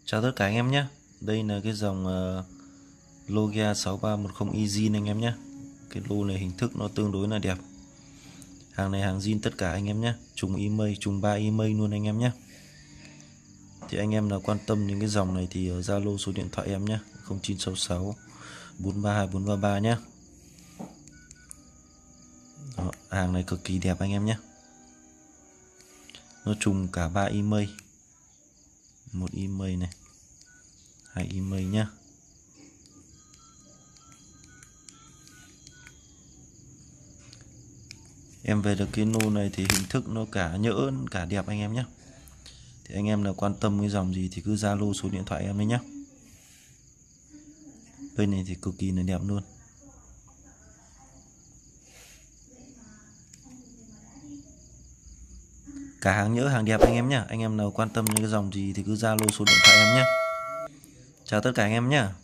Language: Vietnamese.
Chào tất cả anh em nhé. Đây là cái dòng Logia 6310 Ezin anh em nhé. Cái lô này hình thức nó tương đối là đẹp. Hàng này hàng zin tất cả anh em nhé. Trùng email, trùng 3 email luôn anh em nhé. Thì anh em nào quan tâm những cái dòng này thì Zalo số điện thoại em nhé, 0966 432433 nhé. Đó, hàng này cực kỳ đẹp anh em nhé. Nó trùng cả 3 email. Một email này, 2 email nhé. Em về được cái lô này thì hình thức nó cả nhỡ cả đẹp anh em nhé. Thì anh em nào quan tâm cái dòng gì thì cứ Zalo số điện thoại em đấy nhé. Bên này thì cực kỳ là đẹp luôn. Cả hàng nhỡ hàng đẹp anh em nhé. Anh em nào quan tâm những cái dòng gì thì cứ Zalo số điện thoại em nhé. Chào tất cả anh em nhé.